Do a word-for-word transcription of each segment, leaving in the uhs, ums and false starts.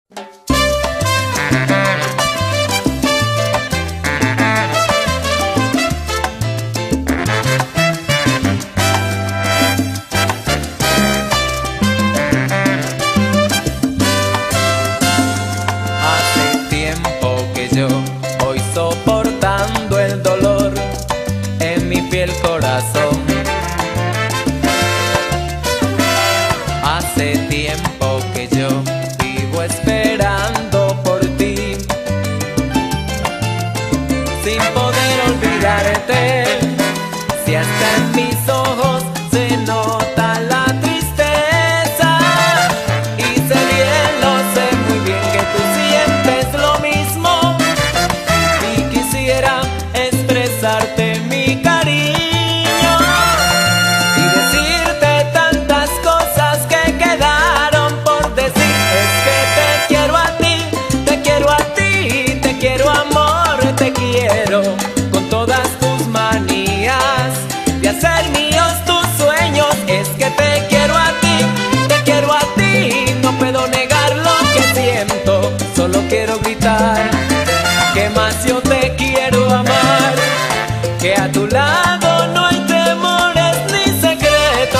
Hace tiempo que yo voy soportando el dolor en mi piel, corazón. Hace tiempo que yo vivo esperando por ti, sin poder olvidarte. Si hasta en mis ojos se nota la tristeza, y sé bien, lo sé muy bien que tú sientes lo mismo, y quisiera expresarte mi cariño y decirte tantas cosas que quedaron por decir. Es que te quiero a ti, te quiero a ti, te quiero amor, te quiero con todas tus manías de hacer míos tus sueños. Es que te quiero a ti, te quiero a ti, no puedo negar lo que siento, solo quiero gritar que más yo te quiero amar, que a tu lado no hay temores ni secretos.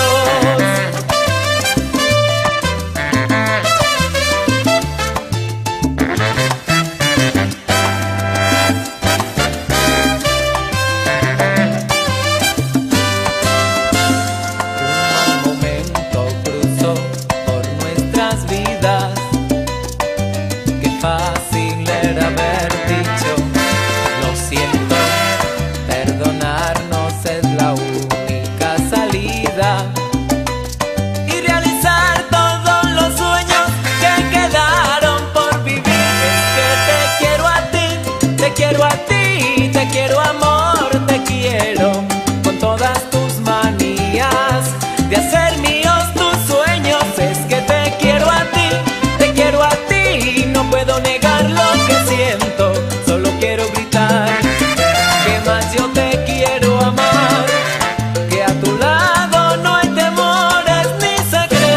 Un momento cruzó por nuestras vidas, qué fácil era haber dicho lo siento. Perdonarnos es la única salida, y realizar todos los sueños que quedaron por vivir. Es que te quiero a ti, te quiero a ti, te quiero amor, te quiero con todas tus manías de hacer míos tus sueños. Es que te quiero a ti, te quiero a ti, no puedo negar lo que siento, solo quiero gritar que más yo te quiero amar, que a tu lado no hay temores ni secretos.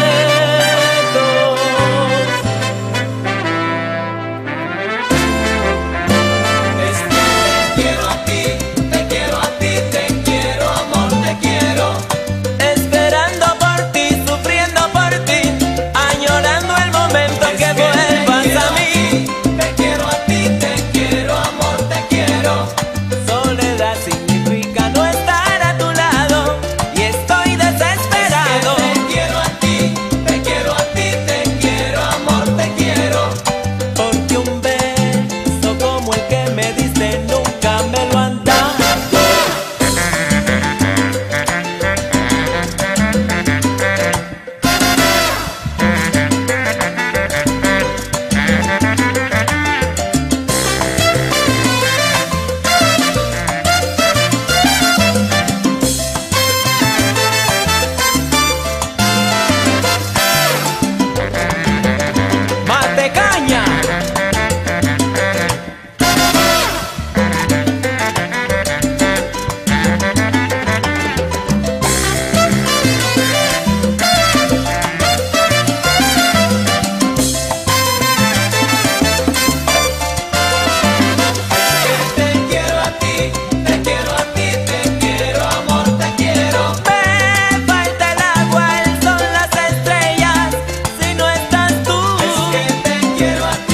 Es que te quiero a ti, te quiero a ti, te quiero amor, te quiero, esperando por ti, sufriendo por ti, añorando el momento en que vuelvas a mí. Te quiero a ti, te quiero amor, te quiero. Soledad significa no estar a tu lado, y estoy desesperado. Es que te quiero a ti, te quiero a ti, te quiero amor, te quiero, porque un beso como el que me diste nunca me lo han dado. ¡Mate caña! Te quiero a ti, te quiero a ti, te quiero amor, te quiero. Me falta el agua, el sol, las estrellas, si no estás tú. Es que te quiero a ti.